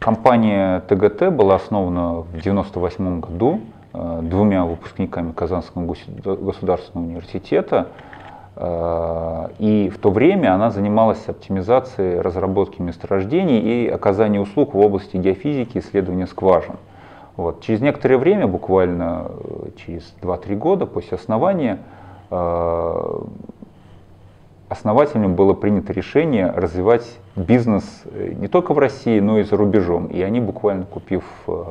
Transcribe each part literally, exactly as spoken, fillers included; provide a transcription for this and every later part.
Компания ТГТ была основана в девяносто восьмом году двумя выпускниками Казанского государственного университета. И в то время она занималась оптимизацией разработки месторождений и оказанием услуг в области геофизики и исследования скважин. Вот. Через некоторое время, буквально через два-три года после основания, основателям было принято решение развивать бизнес не только в России, но и за рубежом. И они, буквально купив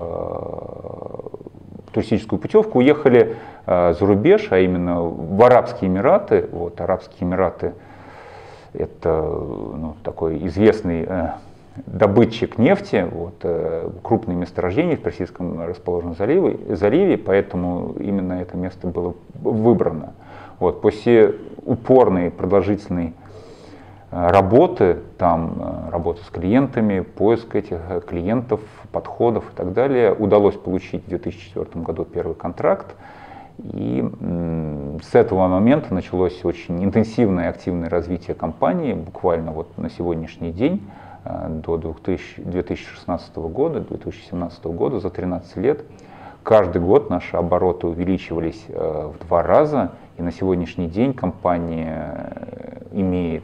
туристическую путевку, уехали э, за рубеж, а именно в Арабские Эмираты. Вот, Арабские Эмираты — это ну, такой известный э, добытчик нефти, вот, э, крупные месторождения в Персидском расположенном заливе, заливе, поэтому именно это место было выбрано. Вот, после упорной продолжительной работы, там, работы с клиентами, поиск этих клиентов, подходов и так далее, удалось получить в две тысячи четвёртом году первый контракт. И с этого момента началось очень интенсивное и активное развитие компании. Буквально вот на сегодняшний день, до две тысячи шестнадцатого года, две тысячи семнадцатого года, за тринадцать лет, каждый год наши обороты увеличивались в два раза. И на сегодняшний день компания имеет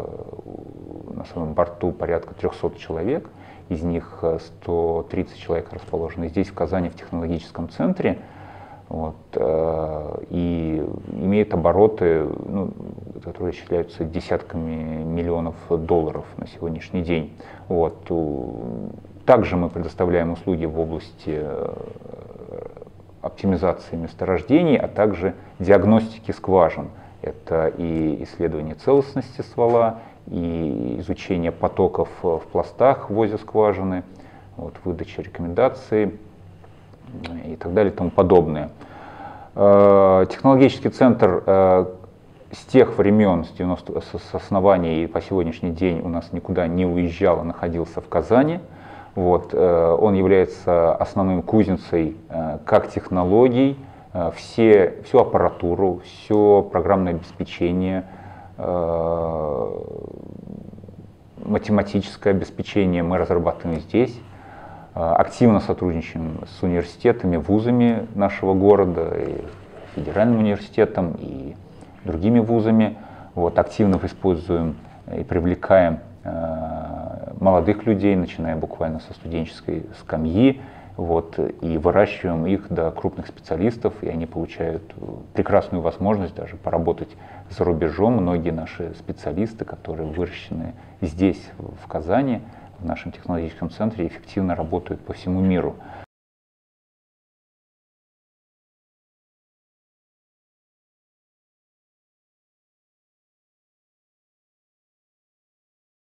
на своем борту порядка трёхсот человек, из них сто тридцать человек расположены здесь, в Казани, в технологическом центре, вот, и имеет обороты, ну, которые исчисляются десятками миллионов долларов на сегодняшний день. Вот. Также мы предоставляем услуги в области оптимизации месторождений, а также диагностики скважин. Это и исследование целостности ствола, и изучение потоков в пластах в возе скважины, вот, выдача рекомендаций и так далее и тому подобное. Технологический центр с тех времен, с, девяностого, с основания и по сегодняшний день у нас никуда не уезжал, а находился в Казани. Вот, он является основным кузницей как технологий, все, всю аппаратуру, все программное обеспечение, математическое обеспечение мы разрабатываем здесь. Активно сотрудничаем с университетами, вузами нашего города, и федеральным университетом, и другими вузами. Вот, активно используем и привлекаем молодых людей, начиная буквально со студенческой скамьи, вот, и выращиваем их до крупных специалистов, и они получают прекрасную возможность даже поработать за рубежом. Многие наши специалисты, которые выращены здесь, в Казани, в нашем технологическом центре, эффективно работают по всему миру.